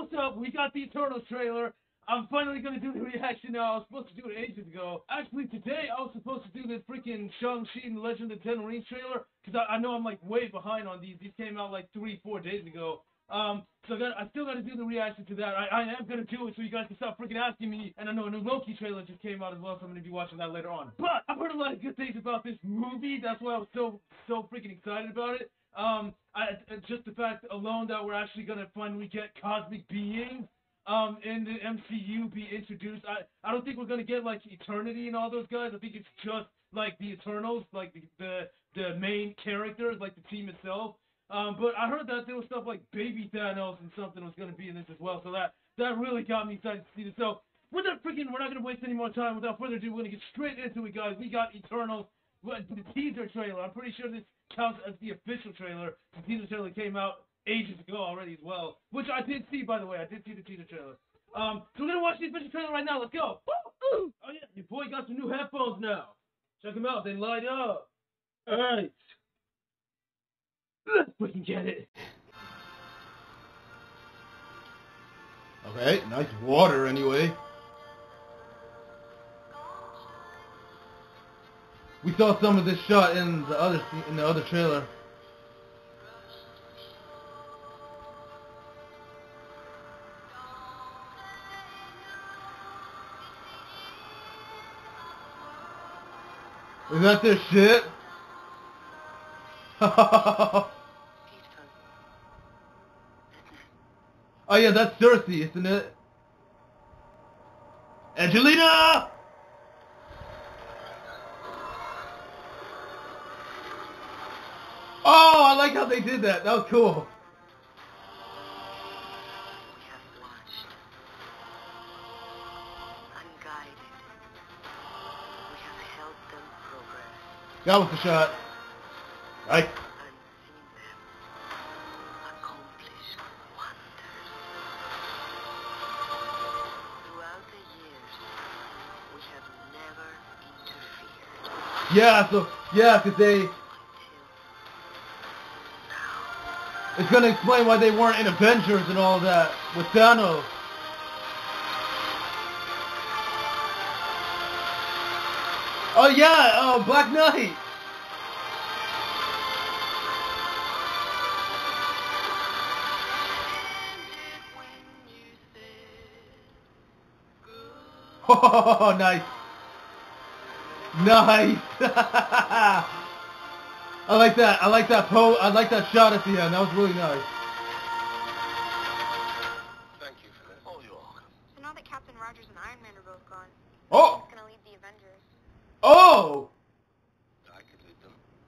what's up? We got the Eternals trailer. I'm finally gonna do the reaction now. I was supposed to do it ages ago. Actually, today I was supposed to do this freaking Shang-Chi and the Legend of the Ten Rings trailer, because I know I'm like way behind on these. These came out like 3-4 days ago. So I still gotta do the reaction to that. I am gonna do it so you guys can stop freaking asking me. And I know a new Loki trailer just came out as well, so I'm gonna be watching that later on. But I've heard a lot of good things about this movie. That's why I was so freaking excited about it. Just the fact alone that we're actually gonna finally get cosmic beings in the MCU be introduced. I don't think we're gonna get like Eternity and all those guys. I think it's just like the Eternals, like the main characters, like the team itself. But I heard that there was stuff like Baby Thanos and something was gonna be in this as well. So that really got me excited to see this. So we're not gonna waste any more time. Without further ado, we're gonna get straight into it, guys. We got Eternals, the teaser trailer. I'm pretty sure this counts as the official trailer. The teaser trailer came out ages ago already as well, which I did see, by the way. I did see the teaser trailer. So we're gonna watch the official trailer right now. Let's go. Oh yeah, your boy got some new headphones now. Check them out. They light up. All right. Let's freaking get it. Okay, nice water anyway. We saw some of this shot in the other trailer. Is that their shit? Oh yeah, that's Cersei, isn't it? Angelina! Oh, I like how they did that. That was cool. We have watched, unguided. We have helped them progress. That was the shot. Right. And seen them accomplish wonders. Throughout the years, we have never interfered. Yeah, because they... It's gonna explain why they weren't in Avengers and all that with Thanos. Oh yeah, Black Knight. Oh, nice. Nice. I like that. I like that shot at the end. That was really nice. Thank you for this. Oh, you're welcome. So now that Captain Rogers and Iron Man are both gone, Oh! who's gonna lead the Avengers? Oh! I could lead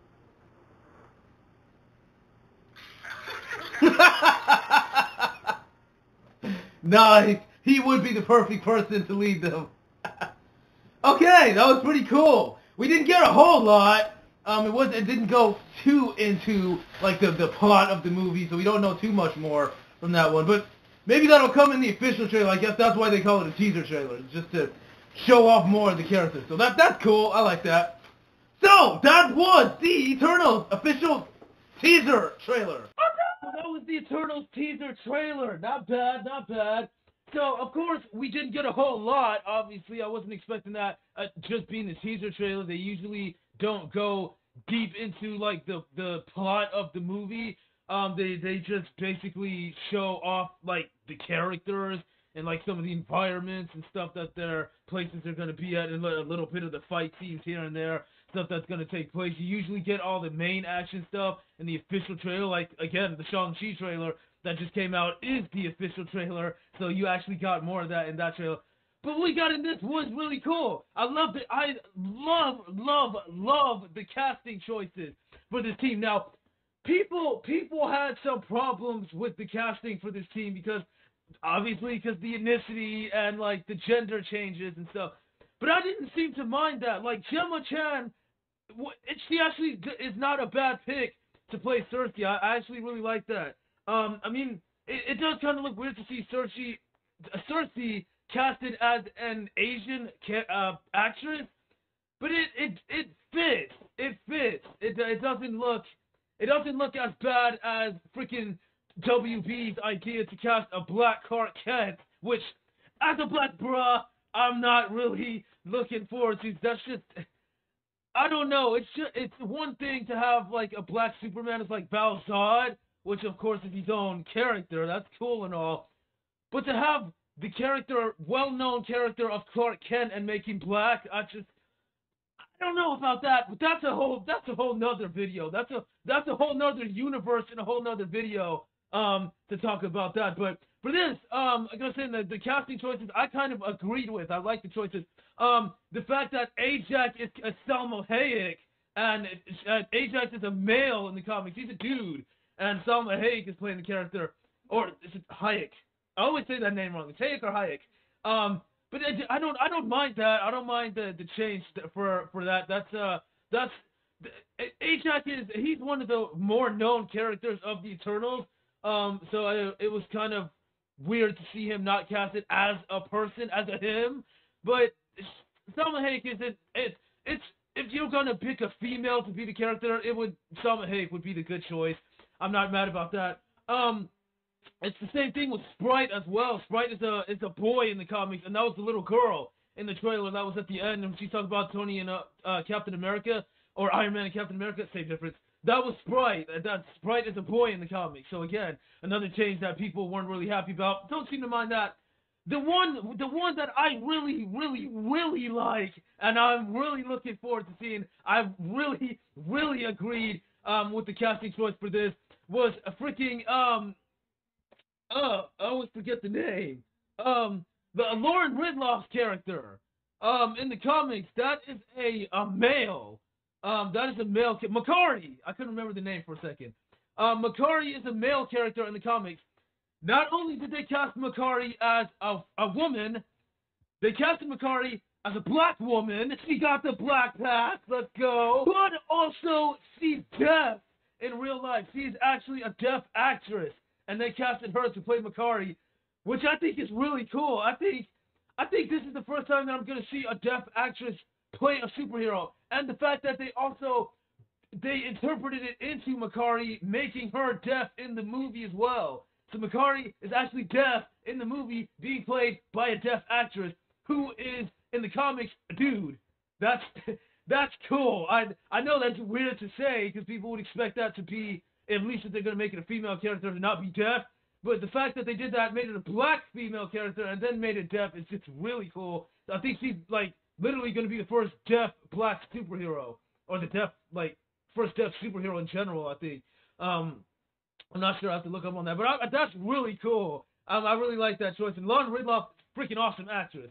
them. Nice. He would be the perfect person to lead them. Okay, that was pretty cool. We didn't get a whole lot. It didn't go too into like the plot of the movie, so we don't know too much more from that one. But maybe that'll come in the official trailer. I guess that's why they call it a teaser trailer, just to show off more of the characters. So that's cool. I like that. So that was the Eternals official teaser trailer. So that was the Eternals teaser trailer. Not bad, not bad. So, of course, we didn't get a whole lot. Obviously, I wasn't expecting that just being the teaser trailer. They usually don't go deep into, like, the plot of the movie. They just basically show off, like, the characters and, like, some of the environments and stuff that their places are going to be at, and a little bit of the fight scenes here and there, stuff that's going to take place. You usually get all the main action stuff in the official trailer, like, again, the Shang-Chi trailer that just came out is the official trailer, so you actually got more of that in that trailer. But what we got in this was really cool. I loved it. I love the casting choices for this team. Now, people had some problems with the casting for this team because the ethnicity and like the gender changes and stuff. But I didn't seem to mind that. Like Gemma Chan, she actually is not a bad pick to play Cersei. I actually really like that. I mean, it does kind of look weird to see Cersei casted as an Asian actress, but it fits. It fits. It doesn't look as bad as freaking WB's idea to cast a black Clark Kent, which, as a black bruh, I'm not really looking forward to. That's just, I don't know. It's one thing to have like a black Superman as like Val Zod, which of course is his own character. That's cool and all, but to have the character, well-known character of Clark Kent and make him black, I don't know about that. But that's a whole nother video. That's a whole nother universe and a whole nother video to talk about that. But for this, I'm gonna say the casting choices I kind of agreed with. I like the choices. The fact that Ajax is Salma Hayek, and Ajax is a male in the comics. He's a dude, and Salma Hayek is playing the character, or is it Hayek? I always say that name wrong. It's Hayek or Hayek. But I don't mind that. I don't mind the change for that. That's Ajax he's one of the more known characters of the Eternals. So it was kind of weird to see him not casted as a person, as a him. But Salma Hayek isn't. It's if you're gonna pick a female to be the character, Salma Hayek would be the good choice. I'm not mad about that. It's the same thing with Sprite as well. Sprite is a boy in the comics, and that was the little girl in the trailer. That was at the end, and she talked about Tony and Captain America, or Iron Man and Captain America. Same difference. That was Sprite. That Sprite is a boy in the comics. So again, another change that people weren't really happy about. Don't seem to mind that. The one that I really, really, really like, and I'm really looking forward to seeing. I really, really agreed with the casting choice for this was a freaking I always forget the name. The Lauren Ridloff's character. In the comics, that is a male. That is a male. Makkari. I couldn't remember the name for a second. Makkari is a male character in the comics. Not only did they cast Makkari as a woman, they casted Makkari as a black woman. She got the black pass. Let's go. But also, she's deaf in real life. She's actually a deaf actress. And they casted her to play Makkari, which I think is really cool. I think this is the first time that I'm going to see a deaf actress play a superhero. And the fact that they interpreted it into Makkari, making her deaf in the movie as well. So Makkari is actually deaf in the movie, being played by a deaf actress who is, in the comics, a dude. That's cool. I know that's weird to say, because people would expect that to be, at least if they're going to make it a female character, to not be deaf. But the fact that they did that, made it a black female character, and then made it deaf, is just really cool. I think she's, like, literally going to be the first deaf black superhero. Or the first deaf superhero in general, I think. I'm not sure. I have to look up on that. But that's really cool. I really like that choice. And Lauren Ridloff, freaking awesome actress.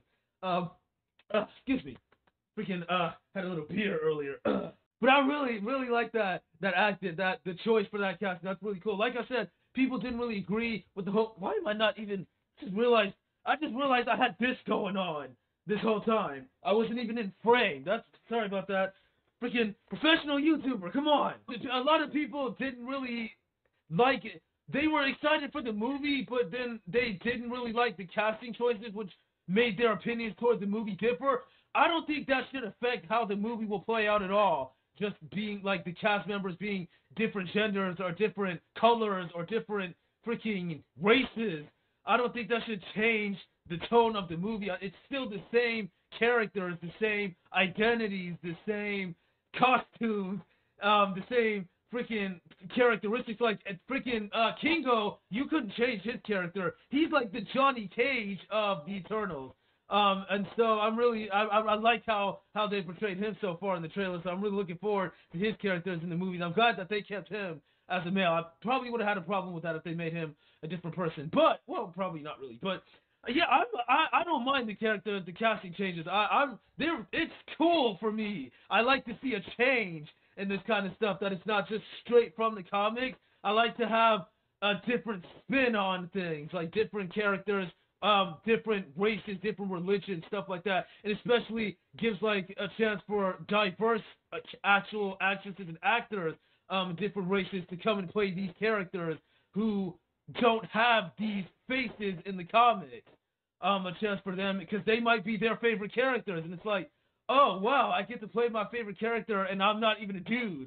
Excuse me. Freaking, had a little beer earlier. But I really, really like the choice for that casting. That's really cool. Like I said, people didn't really agree with the whole. Why am I not even? I just realized I had this going on this whole time. I wasn't even in frame. Sorry about that. Freaking professional YouTuber. Come on. A lot of people didn't really like it. They were excited for the movie, but then they didn't really like the casting choices, which made their opinions towards the movie differ. I don't think that should affect how the movie will play out at all. Just being like the cast members being different genders or different colors or different freaking races. I don't think that should change the tone of the movie. It's still the same characters, the same identities, the same costumes, the same freaking characteristics. Like freaking Kingo, you couldn't change his character. He's like the Johnny Cage of the Eternals. And so I like how they portrayed him so far in the trailer, so I'm really looking forward to his characters in the movies. I'm glad that they kept him as a male. I probably would have had a problem with that if they made him a different person, but, well, probably not really, but, yeah, I don't mind the casting changes. It's cool for me. I like to see a change in this kind of stuff, that it's not just straight from the comics. I like to have a different spin on things, like different characters, different races, different religions, stuff like that, and especially gives like a chance for diverse actual actresses and actors, different races to come and play these characters who don't have these faces in the comics. A chance for them, because they might be their favorite characters, and it's like, oh wow, I get to play my favorite character, and I'm not even a dude.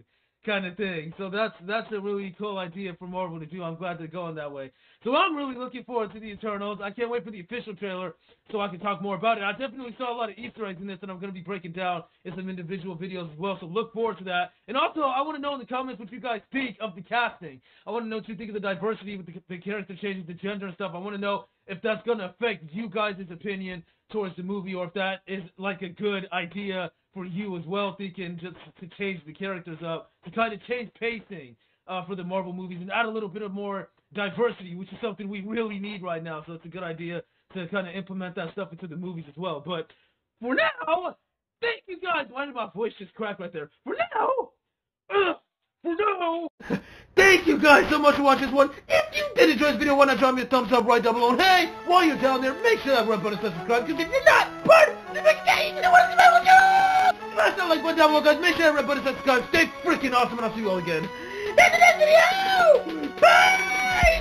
kind of thing. So that's a really cool idea for Marvel to do. I'm glad they're going that way. So I'm really looking forward to the Eternals. I can't wait for the official trailer so I can talk more about it. I definitely saw a lot of Easter eggs in this, and I'm going to be breaking down in some individual videos as well. So look forward to that. And also, I want to know in the comments what you guys think of the casting. I want to know what you think of the diversity with the character changes, the gender and stuff. I want to know if that's going to affect you guys' opinion towards the movie, or if that is like a good idea for you as well, thinking just to change the characters up, to kind of change pacing for the Marvel movies and add a little bit of more diversity, which is something we really need right now. So it's a good idea to kind of implement that stuff into the movies as well. But for now, thank you guys. Why did my voice just crack right there? For now, Thank you guys so much for watching this one. If you did enjoy this video, why not drop me a thumbs up right down below? And hey, while you're down there, make sure that red button says subscribe, because if you're not part of the big game, you know what smash that like button down below, guys. Make sure that red button says subscribe. Stay freaking awesome, and I'll see you all again in the next video. Bye!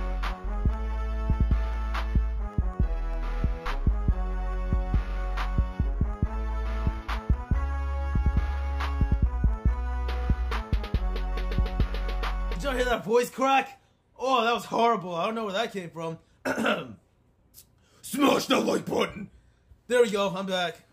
Did y'all hear that voice crack? Oh, that was horrible. I don't know where that came from. Smash that like button. There we go. I'm back.